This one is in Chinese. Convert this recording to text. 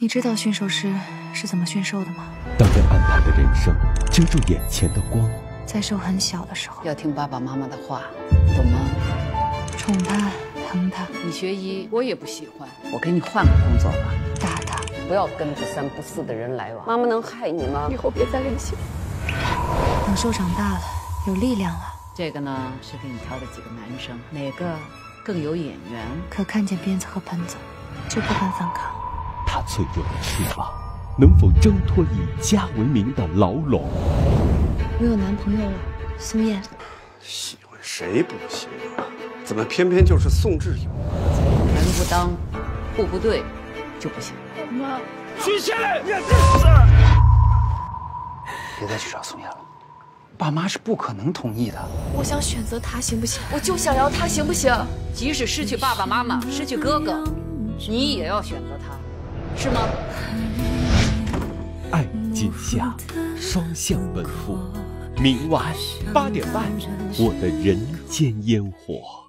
你知道驯兽师是怎么驯兽的吗？ 当被安排的人生遮住眼前的光， 在兽很小的时候， 要听爸爸妈妈的话，懂吗？ 宠它，疼它， 你学医，我也不喜欢，我给你换个工作吧。 打它。 不要跟不三不四的人来往。妈妈能害你吗？ 以后别再联系了。等兽长大了，有力量了， 这个呢是给你挑的几个男生，哪个更有眼缘？ 可看见鞭子和盆子，就不敢反抗。 他脆弱的翅膀能否挣脱以家为名的牢笼？ 我有男朋友了，苏燕。 喜欢谁不行啊？怎么偏偏就是宋志勇？ 人不当，户不对，就不行。 妈， 举起来！ 别再去找宋燕了，爸妈是不可能同意的。 我想选择他，行不行？我就想要他，行不行？ 即使失去爸爸妈妈，失去哥哥，你也要选择他，是吗？ 爱镜下，双向奔赴。明晚8点半，我的人间烟火。